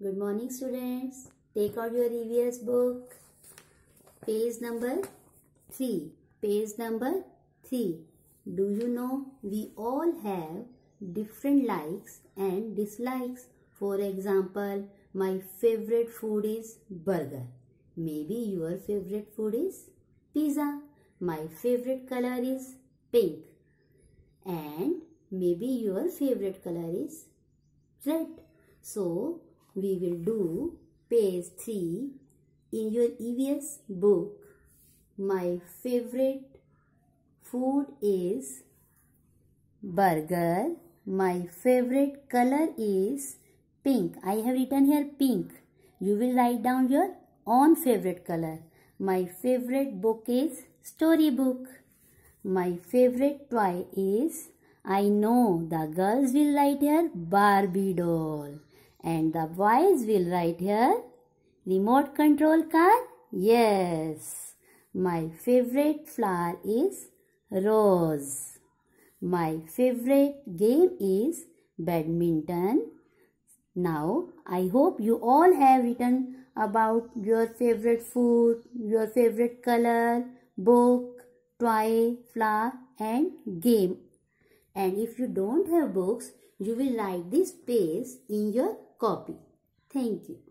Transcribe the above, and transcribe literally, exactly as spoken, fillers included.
Good morning, students. Take out your E V S book. Page number three. Page number three. Do you know we all have different likes and dislikes? For example, my favorite food is burger. Maybe your favorite food is pizza. My favorite color is pink. And maybe your favorite color is red. So, we will do page three in your E V S book. My favorite food is burger. My favorite color is pink. I have written here pink. You will write down your own favorite color. My favorite book is storybook. My favorite toy is, I know the girls will write here Barbie doll. And the boys will write here remote control car. Yes. My favorite flower is rose. My favorite game is badminton. Now, I hope you all have written about your favorite food, your favorite color, book, toy, flower and game. And if you don't have books, you will write this page in your copy. Thank you.